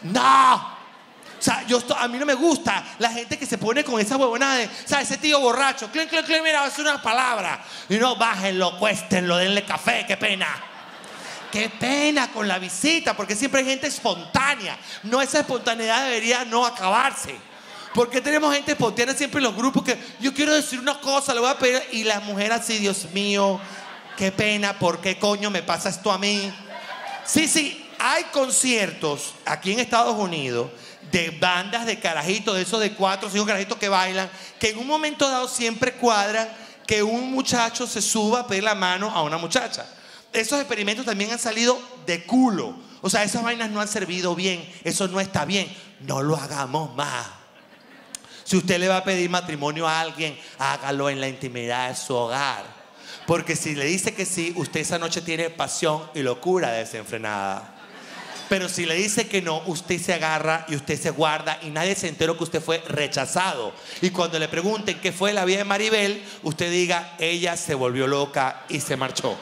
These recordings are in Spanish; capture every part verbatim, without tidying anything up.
No. O sea, yo esto, a mí no me gusta la gente que se pone con esa huevona de, o sea, ese tío borracho. Clink, clink, clink, mira, va a hacer una palabra. Y no, bájenlo, cuéstenlo, denle café, qué pena. Qué pena con la visita, porque siempre hay gente espontánea. No, esa espontaneidad debería no acabarse. Porque tenemos gente espontánea siempre en los grupos que yo quiero decir una cosa, le voy a pedir. Y la mujer así, Dios mío, qué pena, ¿por qué coño me pasa esto a mí? Sí, sí, hay conciertos aquí en Estados Unidos de bandas de carajitos, de esos de cuatro o cinco carajitos que bailan, que en un momento dado siempre cuadran que un muchacho se suba a pedir la mano a una muchacha. Esos experimentos también han salido de culo. O sea, esas vainas no han servido bien. Eso no está bien. No lo hagamos más. Si usted le va a pedir matrimonio a alguien, hágalo en la intimidad de su hogar. Porque si le dice que sí, usted esa noche tiene pasión y locura desenfrenada. Pero si le dice que no, usted se agarra y usted se guarda y nadie se enteró que usted fue rechazado. Y cuando le pregunten qué fue la vida de Maribel, usted diga, ella se volvió loca y se marchó.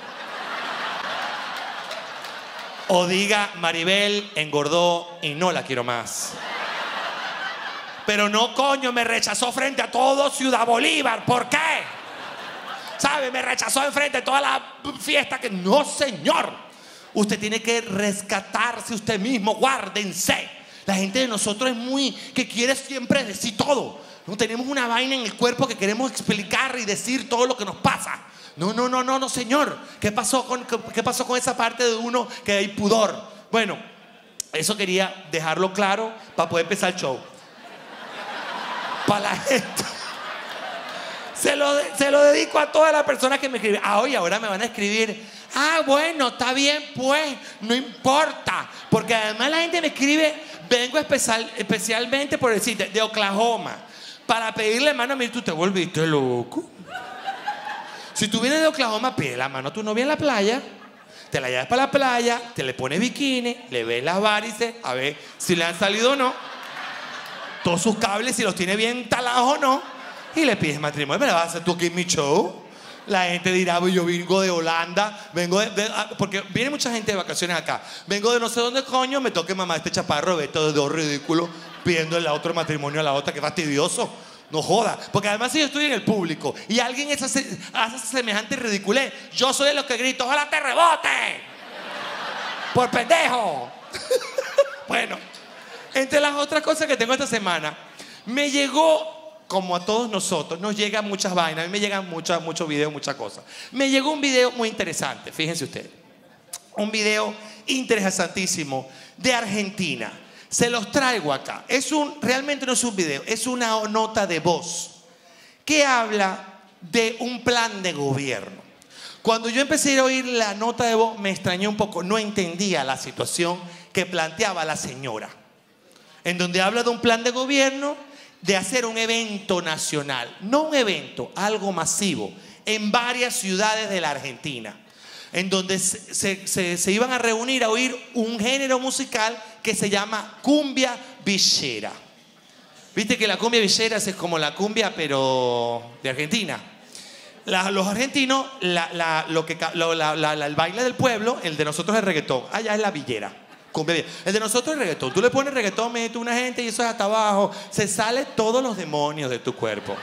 O diga, Maribel engordó y no la quiero más. Pero no, coño, me rechazó frente a todo Ciudad Bolívar. ¿Por qué? ¿Sabe? Me rechazó enfrente de toda la fiesta que... No, señor. Usted tiene que rescatarse usted mismo. Guárdense. La gente de nosotros es muy... que quiere siempre decir todo. No tenemos una vaina en el cuerpo que queremos explicar y decir todo lo que nos pasa. No, no, no, no, no, señor. ¿Qué pasó con, qué pasó con esa parte de uno que hay pudor? Bueno, eso quería dejarlo claro para poder empezar el show. Para la gente. Se lo, se lo dedico a todas las personas que me escriben. Ah, oye, ahora me van a escribir. Ah, bueno, está bien, pues, no importa. Porque además la gente me escribe, vengo especial, especialmente por decirte, de Oklahoma, para pedirle mano a mí. Tú te volviste loco. Si tú vienes de Oklahoma, pide la mano a tu novia en la playa, te la llevas para la playa, te le pones bikini, le ves las varices, a ver si le han salido o no, todos sus cables, si los tiene bien talados o no, y le pides matrimonio. ¿Me la vas a hacer tú aquí en mi show? La gente dirá, yo vengo de Holanda, vengo de, de... Porque viene mucha gente de vacaciones acá. Vengo de no sé dónde coño, me toque mamá este chaparro, ve todo de dos ridículo, pidiéndole a otro matrimonio a la otra, que fastidioso. No joda, porque además si yo estoy en el público y alguien hace, hace semejante ridiculez, yo soy de los que grito, ¡ojalá te rebote! ¡Por pendejo! Bueno, entre las otras cosas que tengo esta semana, me llegó, como a todos nosotros, nos llegan muchas vainas, a mí me llegan muchos muchos videos, muchas cosas. Me llegó un video muy interesante, fíjense ustedes. Un video interesantísimo de Argentina. Se los traigo acá. Es un, realmente no es un video, es una nota de voz que habla de un plan de gobierno. Cuando yo empecé a oír la nota de voz me extrañó un poco, no entendía la situación que planteaba la señora, en donde habla de un plan de gobierno de hacer un evento nacional, no un evento, algo masivo, en varias ciudades de la Argentina, en donde se, se, se, se iban a reunir a oír un género musical que se llama cumbia villera. Viste que la cumbia villera es como la cumbia, pero de Argentina. La, los argentinos, la, la, lo que, lo, la, la, la, el baile del pueblo, el de nosotros es reggaetón. Allá es la villera. Cumbia villera. El de nosotros es reggaetón. Tú le pones reggaetón, mete una gente y eso es hasta abajo. Se sale todos los demonios de tu cuerpo.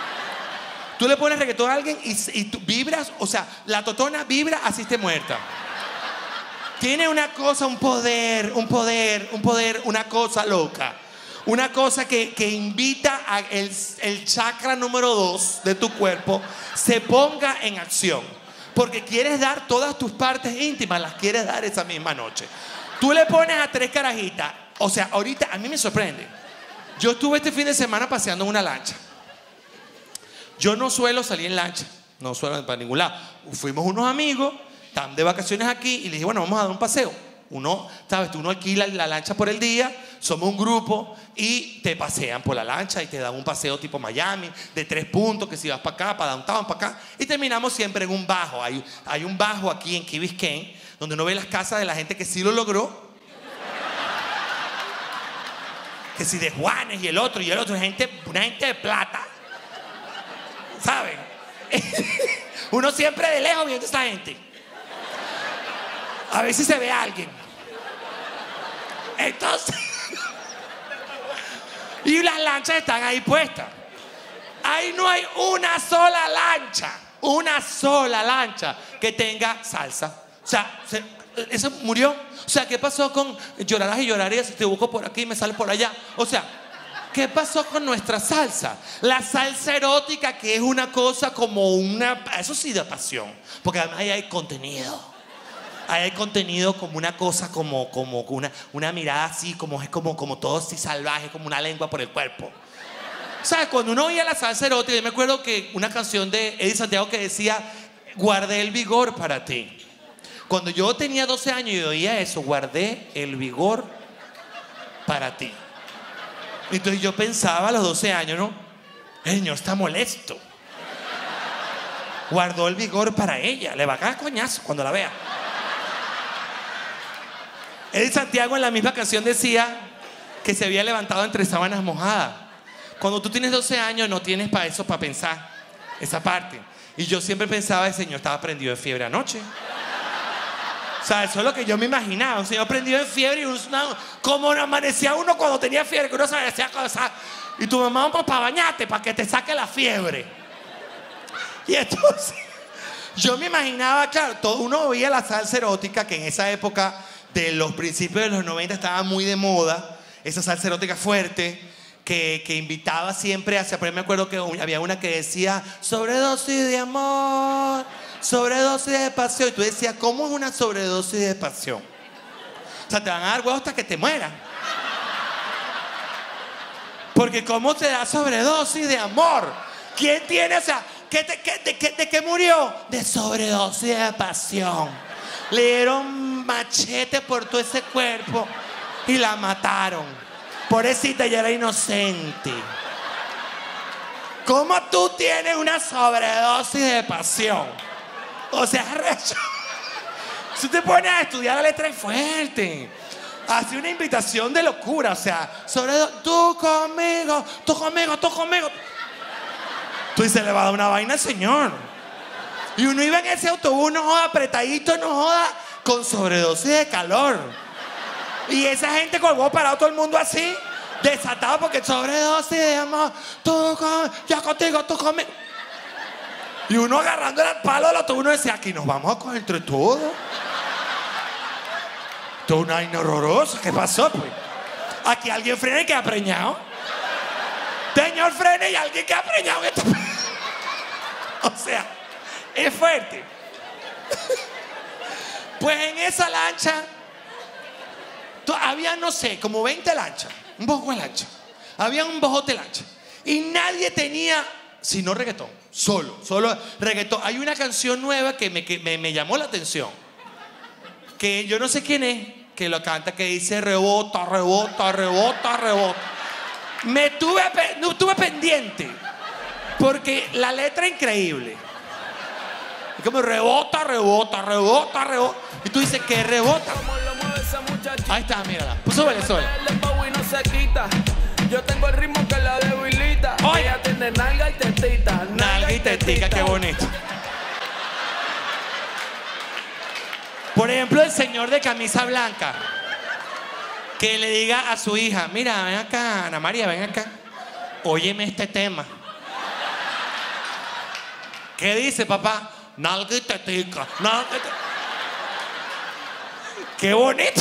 Tú le pones reggaetón a alguien y, y tú vibras, o sea, la totona vibra, así esté muerta. Tiene una cosa, un poder, un poder, un poder, una cosa loca. Una cosa que, que invita a el, el chakra número dos de tu cuerpo se ponga en acción. Porque quieres dar todas tus partes íntimas, las quieres dar esa misma noche. Tú le pones a tres carajitas. O sea, ahorita a mí me sorprende. Yo estuve este fin de semana paseando en una lancha. Yo no suelo salir en lancha, no suelo ir para ningún lado. Fuimos unos amigos, están de vacaciones aquí y les dije, bueno, vamos a dar un paseo. Uno, ¿sabes? Tú uno alquila la lancha por el día, somos un grupo y te pasean por la lancha y te dan un paseo tipo Miami, de tres puntos, que si vas para acá, para downtown, para acá. Y terminamos siempre en un bajo. Hay, hay un bajo aquí en Key Biscayne, donde uno ve las casas de la gente que sí lo logró. Que si de Juanes y el otro y el otro, gente, una gente de plata. ¿Saben? Uno siempre de lejos viendo a esta gente. A ver si se ve a alguien. Entonces, Y las lanchas están ahí puestas. Ahí no hay una sola lancha, una sola lancha que tenga salsa. O sea, se, eso murió. O sea, ¿qué pasó con llorarás y llorarías? Te busco por aquí y me sales por allá. O sea, ¿qué pasó con nuestra salsa? La salsa erótica, que es una cosa como una... Eso sí de pasión, porque además ahí hay contenido. Ahí hay contenido como una cosa, como, como una, una mirada así, como es como, como todo así salvaje, como una lengua por el cuerpo. ¿Sabes? Cuando uno oía la salsa erótica, yo me acuerdo que una canción de Eddie Santiago que decía, guardé el vigor para ti. Cuando yo tenía doce años y oía eso, guardé el vigor para ti. Entonces yo pensaba a los doce años, ¿no? El Señor está molesto. Guardó el vigor para ella. Le va a caer coñazo cuando la vea. Eddie Santiago en la misma canción decía que se había levantado entre sábanas mojadas. Cuando tú tienes doce años no tienes para eso, para pensar esa parte. Y yo siempre pensaba, el Señor estaba prendido de fiebre anoche. O sea, eso es lo que yo me imaginaba. Un señor prendido en fiebre y un, una, como amanecía uno cuando tenía fiebre, que uno se decía cosas. Y tu mamá, pues, para bañarte, para que te saque la fiebre. Y entonces, yo me imaginaba, claro, todo, uno oía la salsa erótica, que en esa época de los principios de los noventa estaba muy de moda. Esa salsa erótica fuerte, que, que invitaba siempre hacia... Por ejemplo, me acuerdo que había una que decía, sobredosis de amor... Sobredosis de pasión. Y tú decías, ¿cómo es una sobredosis de pasión? O sea, te van a dar huevos hasta que te mueras. Porque ¿cómo te da sobredosis de amor? ¿Quién tiene? O sea, ¿qué te, qué, de, qué, ¿de qué murió? De sobredosis de pasión. Le dieron machete por todo ese cuerpo y la mataron. Pobrecita, ella era inocente. ¿Cómo tú tienes una sobredosis de pasión? O sea, recho. Si te pones a estudiar la letra es fuerte. Hace una invitación de locura. O sea, sobre tú conmigo, tú conmigo, tú conmigo. Tú dices, le va a dar una vaina al Señor. Y uno iba en ese autobús, no joda, apretadito, no joda, con sobredosis de calor. Y esa gente colgó parado todo el mundo así, desatado porque sobredosis de amor, tú con, yo contigo, tú conmigo. Y uno agarrando el palo del autobús, uno decía, aquí nos vamos a coger entre todos. Esto es una vaina horrorosa. ¿Qué pasó, pues? Aquí alguien frena y queda preñado. Señor, frene y alguien queda preñado. O sea, es fuerte. Pues en esa lancha, había, no sé, como veinte lanchas. Un bojo de lancha. Había un bojote de lancha. Y nadie tenía, sino reggaetón. Solo, solo reggaetón. Hay una canción nueva que me, que me, me llamó la atención. Que yo no sé quién es, que lo canta, que dice rebota, rebota, rebota, rebota. Me tuve, no, tuve pendiente. Porque la letra es increíble. Es como rebota, rebota, rebota, rebota. Y tú dices, ¿qué rebota? Ahí está, mírala. Pues súbele, súbele. Yo tengo el ritmo que la debilita. Oye. Ella tiene nalga y tetita. Nalga y tetita, qué bonito. Por ejemplo, el señor de camisa blanca que le diga a su hija, mira, ven acá, Ana María, ven acá, óyeme este tema. ¿Qué dice, papá? Nalga y tetica, nalga y tetica. Qué bonito.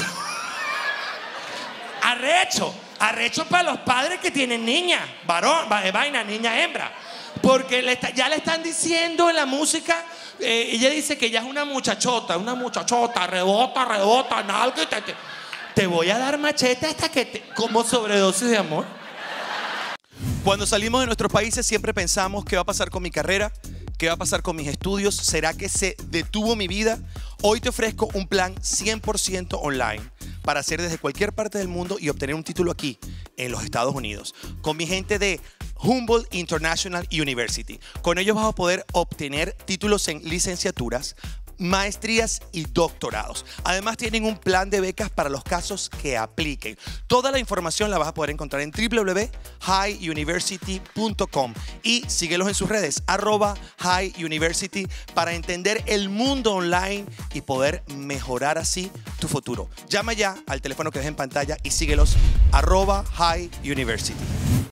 Arrecho. Arrecho para los padres que tienen niñas, varón, vaina, niña, hembra. Porque le está, ya le están diciendo en la música, eh, ella dice que ella es una muchachota, una muchachota, rebota, rebota, nalga y te, te, te voy a dar machete hasta que te, como sobredosis de amor. Cuando salimos de nuestros países siempre pensamos, ¿qué va a pasar con mi carrera? ¿Qué va a pasar con mis estudios? ¿Será que se detuvo mi vida? Hoy te ofrezco un plan cien por ciento online para hacer desde cualquier parte del mundo y obtener un título aquí, en los Estados Unidos, con mi gente de Humboldt International University. Con ellos vas a poder obtener títulos en licenciaturas, maestrías y doctorados. Además tienen un plan de becas para los casos que apliquen. Toda la información la vas a poder encontrar en w w w punto high university punto com y síguelos en sus redes arroba high university para entender el mundo online y poder mejorar así tu futuro. Llama ya al teléfono que ves en pantalla y síguelos arroba High University.